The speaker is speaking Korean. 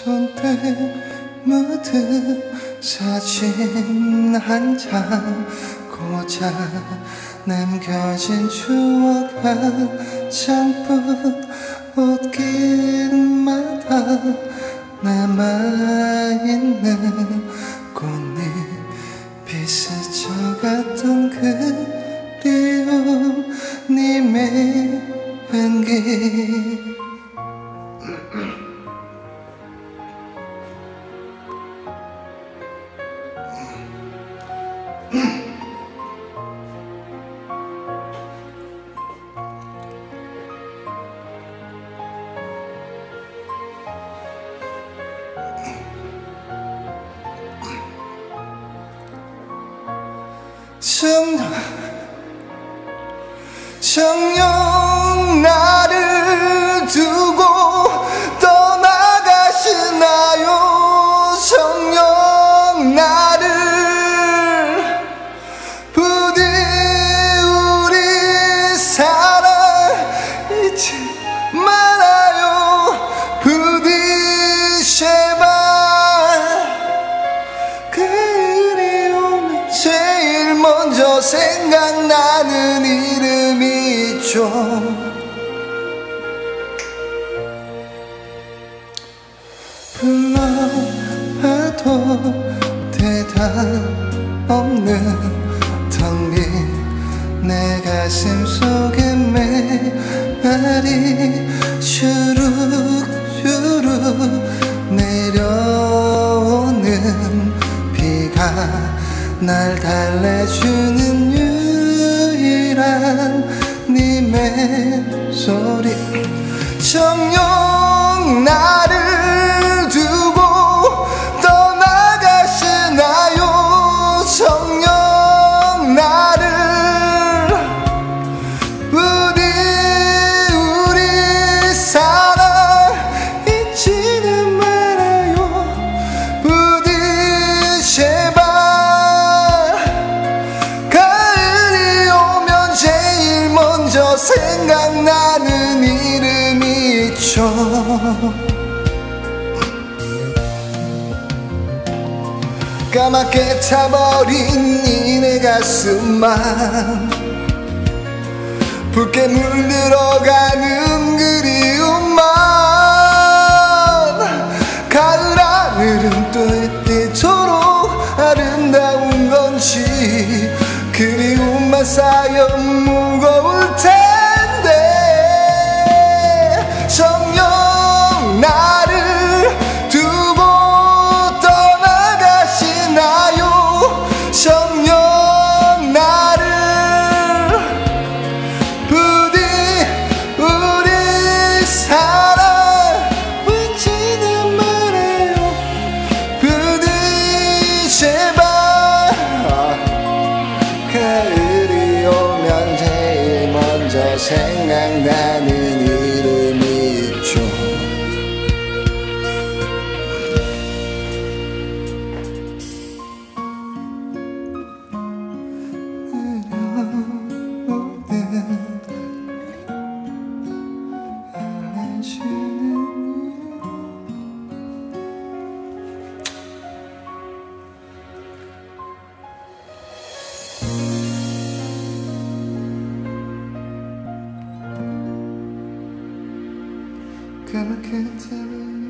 손때 묻은 사진 한 장 고작 남겨진 추억 한 장뿐 옷길마다 남아있는 꽃잎이 스쳐갔던 그리움 님의 향기 정녕 나를 두고 떠나가시나요. 정녕 나를 부디 우리 사랑 잊지 말아요. 부디 제발 그리움은 제일 먼저 생각나는 이름이 있죠. 불러봐도 대답 없는 텅 빈 내 가슴 속에 메아리 주룩주룩 내려오는 비가 날 달래주는 유일한 님의 소리. 정녕 나를 두고 떠나가시나요. 정녕 나를 부디 우리 사랑 잊지는 말아요. 부디 제발 가을이 오면 제일 먼저 생각나는 이름이 있죠. 까맣게 타버린 이내 가슴만 붉게 물들어가는 그리움만. 가을 하늘은 또 이토록 아름다운 건지 그리움만 쌓여 무거울 텐데. 정녕 나를 두고 떠나가시나요. 정녕 나를 부디 우리 사랑 잊지는 말아요. 부디 제발 가을이 오면 제일 먼저 생각나는 이름이 있죠. 까맣게 타버린